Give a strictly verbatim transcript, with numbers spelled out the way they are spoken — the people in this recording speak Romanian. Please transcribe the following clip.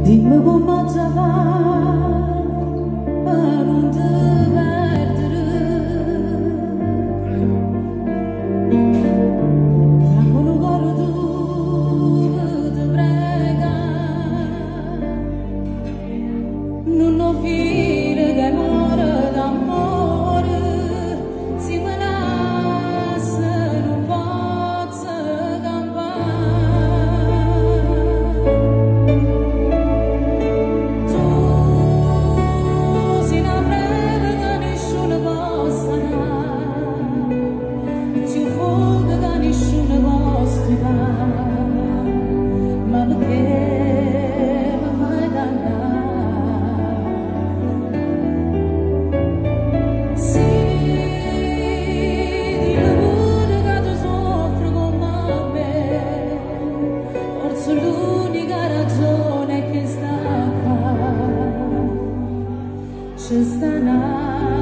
Dimmi come ti va a non ti perdere, ma con un cuore tu ti prega, non ho fine che muore d'amore, si me lascia non posso campare. Ma perché mi fai dannare? Sì, dillo pure che tu soffri come me, forse l'unica ragione è che sta qua, c'è sta